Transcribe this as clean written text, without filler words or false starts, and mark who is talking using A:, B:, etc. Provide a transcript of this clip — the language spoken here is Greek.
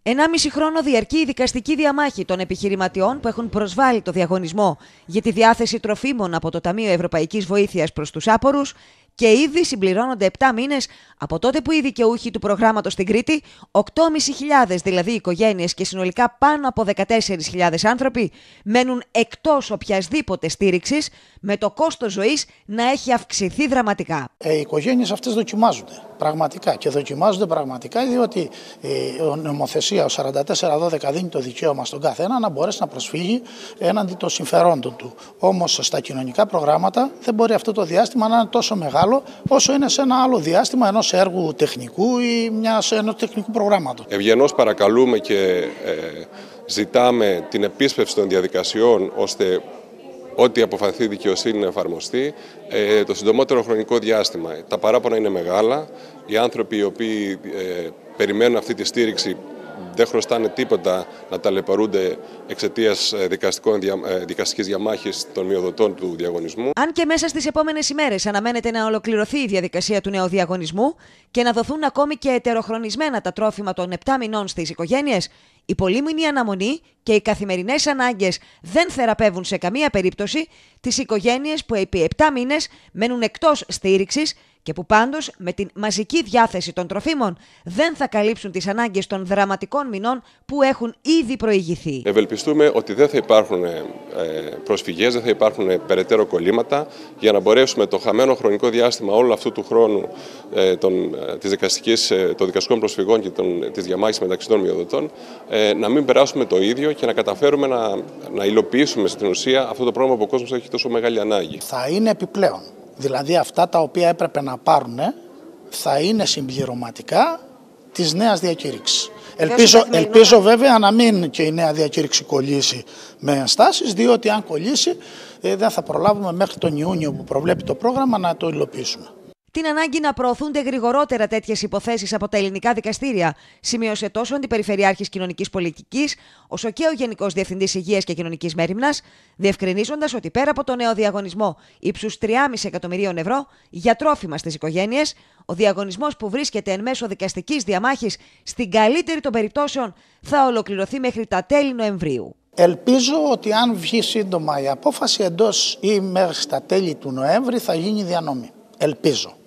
A: 1,5 χρόνο διαρκεί η δικαστική διαμάχη των επιχειρηματιών που έχουν προσβάλει το διαγωνισμό για τη διάθεση τροφίμων από το Ταμείο Ευρωπαϊκής Βοήθειας προς τους άπορους και ήδη συμπληρώνονται 7 μήνες από τότε που οι δικαιούχοι του προγράμματος στην Κρήτη, 8.500 δηλαδή οικογένειες και συνολικά πάνω από 14.000 άνθρωποι, μένουν εκτός οποιασδήποτε στήριξης, με το κόστος ζωής να έχει αυξηθεί δραματικά.
B: Οι οικογένειες αυτές δοκιμάζονται πραγματικά και δοκιμάζονται πραγματικά διότι η νομοθεσία, ο 4412 δίνει το δικαίωμα στον καθένα να μπορέσει να προσφύγει έναντι των συμφερόντων του. Όμως στα κοινωνικά προγράμματα δεν μπορεί αυτό το διάστημα να είναι τόσο μεγάλο όσο είναι σε ένα άλλο διάστημα ενός έργου τεχνικού ή ενός τεχνικού προγράμματος.
C: Ευγενώς παρακαλούμε και ζητάμε την επίσπευση των διαδικασιών ώστε ό,τι αποφανθεί η δικαιοσύνη να εφαρμοστεί το συντομότερο χρονικό διάστημα. Τα παράπονα είναι μεγάλα. Οι άνθρωποι οι οποίοι περιμένουν αυτή τη στήριξη δεν χρωστάνε τίποτα να ταλαιπωρούνται εξαιτίας δικαστικής διαμάχης των μειοδοτών του διαγωνισμού.
A: Αν και μέσα στις επόμενες ημέρες αναμένεται να ολοκληρωθεί η διαδικασία του νέου διαγωνισμού και να δοθούν ακόμη και ετεροχρονισμένα τα τρόφιμα των 7 μηνών στις οικογένειες, η πολύμηνη αναμονή και οι καθημερινές ανάγκες δεν θεραπεύουν σε καμία περίπτωση τις οικογένειες που επί 7 μήνες μένουν εκτός στήριξης και που πάντως με την μαζική διάθεση των τροφίμων δεν θα καλύψουν τις ανάγκες των δραματικών μηνών που έχουν ήδη προηγηθεί.
C: Ευελπιστούμε ότι δεν θα υπάρχουν προσφυγές, δεν θα υπάρχουν περαιτέρω κολλήματα για να μπορέσουμε το χαμένο χρονικό διάστημα όλου αυτού του χρόνου των δικαστικών προσφυγών και της διαμάχης μεταξύ των μειοδοτών να μην περάσουμε το ίδιο και να καταφέρουμε να υλοποιήσουμε στην ουσία αυτό το πρόγραμμα που ο κόσμος έχει τόσο μεγάλη ανάγκη.
B: Θα είναι επιπλέον. Δηλαδή αυτά τα οποία έπρεπε να πάρουν θα είναι συμπληρωματικά της νέας διακήρυξης. Ελπίζω βέβαια να μην και η νέα διακήρυξη κολλήσει με ενστάσεις, διότι αν κολλήσει δεν θα προλάβουμε μέχρι τον Ιούνιο που προβλέπει το πρόγραμμα να το υλοποιήσουμε.
A: Την ανάγκη να προωθούνται γρηγορότερα τέτοιες υποθέσεις από τα ελληνικά δικαστήρια σημείωσε τόσο ο Αντιπεριφερειάρχης Κοινωνικής Πολιτικής, όσο και ο Γενικός Διευθυντής Υγείας και Κοινωνικής Μέριμνας, διευκρινίζοντας ότι πέρα από το νέο διαγωνισμό ύψους 3,5 εκατομμυρίων ευρώ για τρόφιμα στις οικογένειες, ο διαγωνισμός που βρίσκεται εν μέσω δικαστικής διαμάχης, στην καλύτερη των περιπτώσεων, θα ολοκληρωθεί μέχρι τα τέλη Νοεμβρίου.
B: Ελπίζω ότι αν βγει σύντομα η απόφαση εντός ή μέχρι τα τέλη του Νοέμβρη θα γίνει διανομή. Ελπίζω.